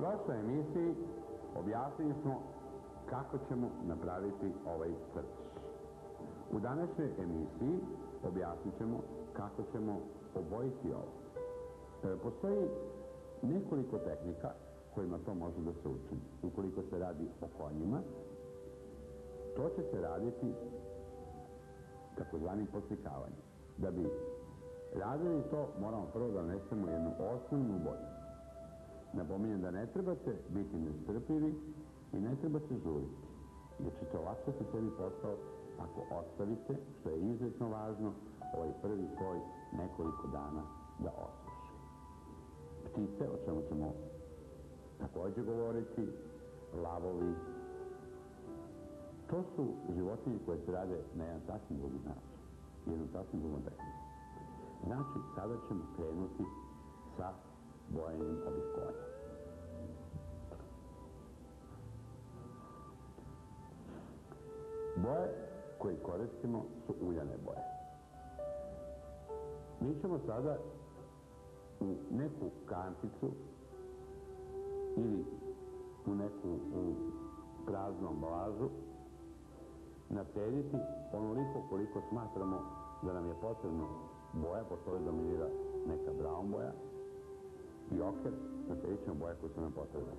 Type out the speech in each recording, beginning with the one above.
prošloj emisiji objasnili smo kako ćemo napraviti ovaj crtić. U današnjoj emisiji objasnit ćemo kako ćemo obojiti ovo. Postoji nekoliko tehnika kojima to može da se učini. Ukoliko se radi o konjima, to će se raditi takozvanim poslikavanjem. Da bi radili to, moramo prvo da nanesemo jednu osnovnu boju. Napominjem da ne trebate biti nestrpljivi i ne treba se žuriti, jer ćete olakšati sebi posao ako ostavite, što je izuzetno važno, ovaj prvi sloj nekoliko dana da osuši. Ptice, o čemu ćemo također govoriti, lavovi, to su životinje koje se rade na jedan sasvim drugi način, jednom sasvim drugom tehniku. Znači, sada ćemo krenuti sa bojanjem ovih konja. Boje koje koristimo su uljane boje. Mi ćemo sada u neku kanticu ili u neku praznu ambalažu natediti onoliko koliko smatramo da nam je potrebno boja, pošto ovdje dominira neka brown boja i oker, natedit ćemo boje koje su nam potrebne.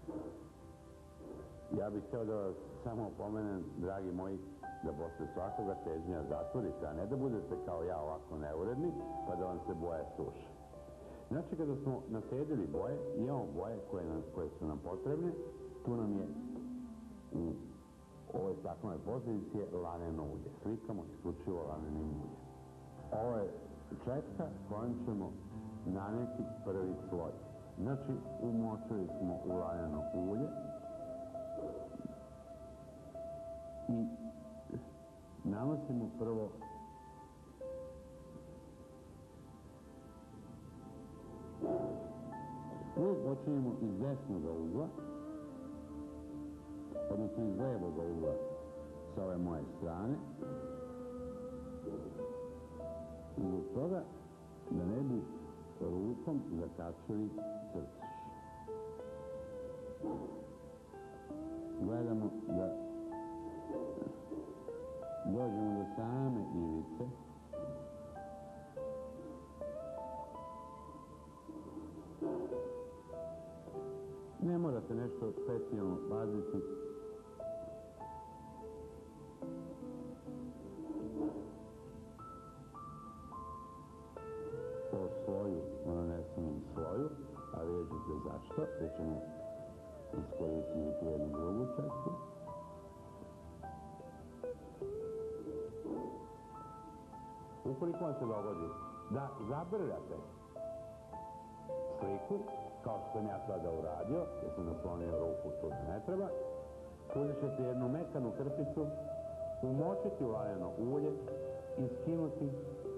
Ja bih htio da vas samo opomenem, dragi moji, da posle svakoga težnja zatvorite, a ne da budete kao ja ovako neuredni, pa da vam se boje suše. Znači, kada smo natedili boje, imamo boje koje su nam potrebne, tu nam je u ovoj staklenoj poziciji laneno ulje. Slikamo isključivo lanenim uljem. Ovo je četka kojom ćemo naneti prvi sloj. Znači, umočili smo u laneno ulje i nanosimo prvo uvijek počinjemo iz desnog ugla, odnosno iz levog ugla sa ove moje strane, zbog toga da ne bi rukom zakačili crtić. Gledamo da dođemo do same ivice. Ne morate nešto specijalno paziti. Po sloju, o nanesenom sloju, a vidjet ćete zašto, jer ćemo iskoristiti jednu drugu četku. Ukoliko vam se dogodi da zabrljate sliku, kao što sam ja sada uradio, jer sam naslonio ruku tu da ne treba, uzet ćete jednu mekanu krpicu, umočiti u laneno ulje i skinuti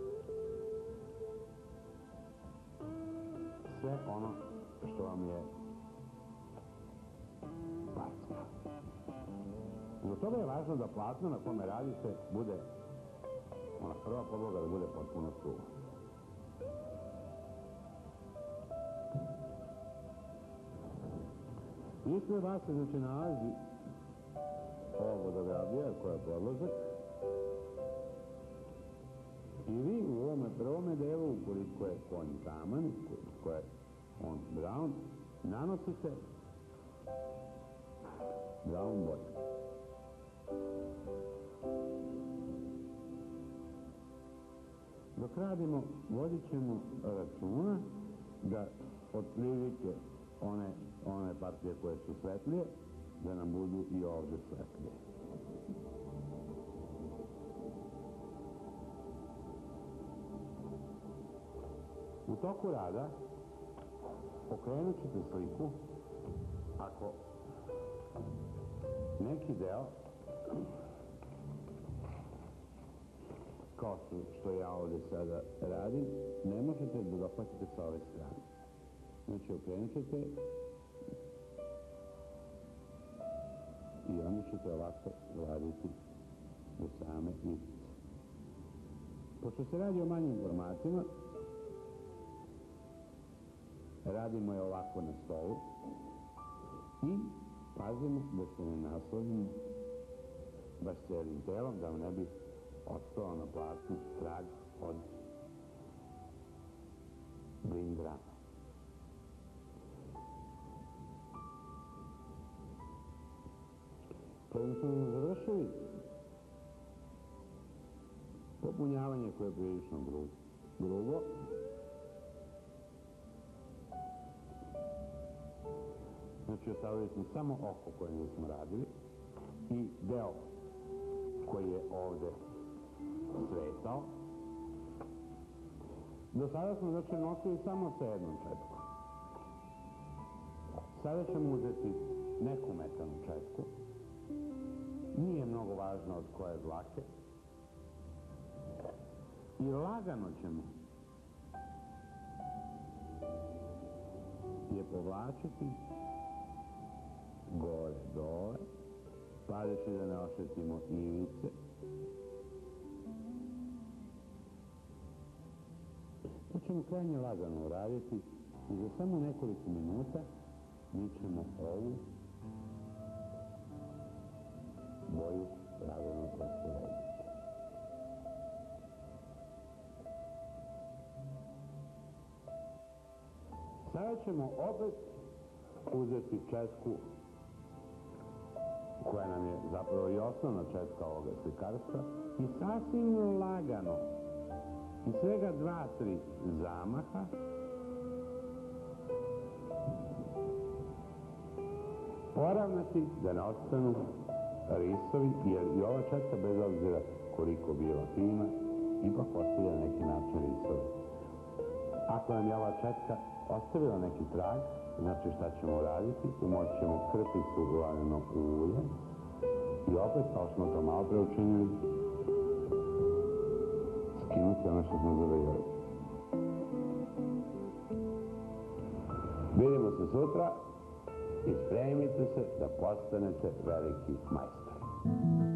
sve ono što vam je packa. Zbog toga je važno da platno na kome radite bude, ona prva podloga da bude potpuno suva. Ispred vas se znači nalazi ova vodografija koja je podložak i vi u ovome prvome delu, ukoliko je konj taman, ukoliko je on brown, nanosite brown boju. Dok radimo, vodit ćemo računa da otprilike one partije koje su svetlije, da nam budu i ovdje svetlije. U toku rada okrenut ćete sliku ako neki deo, kao što ja ovdje sada radim, ne možete da dohvatite sa ove strane. Znači, okrenut ćete i onda ćete ovako raditi do same ivice. Pošto se radi o manjim formatima, radimo je ovako na stolu, I pazimo da se ne naslonimo baš cijelim telom, da vam ne bi ostao na platnu trag od blindrana. Kada smo završili popunjavanje koje je prilično grubo, znači ostavili smo samo oko koje nismo radili i deo koji je ovde svetao. Do sada smo znači nosili samo sa jednom četkom. Sada ćemo uzeti neku metanu četku. Nije mnogo važno od koje dlake. I lagano ćemo je povlačiti gore, dole, padeći da ne oštetimo ivice. To ćemo krajnje lagano uraditi i za samo nekoliko minuta mi ćemo ovu boju lagano rasporediti. Sada ćemo opet uzeti četku koja nam je zapravo i osnovna četka ovoga slikarstva i sasvim lagano i svega 2-3 zamaha poravnati da ne ostanu risovi, jer i ova četka bez obzira koliko bila fina ipak ostavlja na neki način risovi. Ako nam je ova četka ostavila neki trag, znači šta ćemo raditi? Umočit ćemo krpicu laneno ulje i opet, kao smo to malo pre učinili, skinuti ono što smo zavijali. Vidimo se sutra i spremite se da postanete veliki majstor.